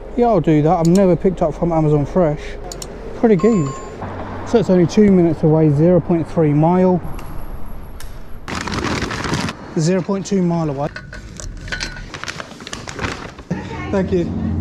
Yeah, I'll do that. I've never picked up from Amazon Fresh. Pretty good. So it's only 2 minutes away, 0.3 mile. 0.2 mile away. Thank you.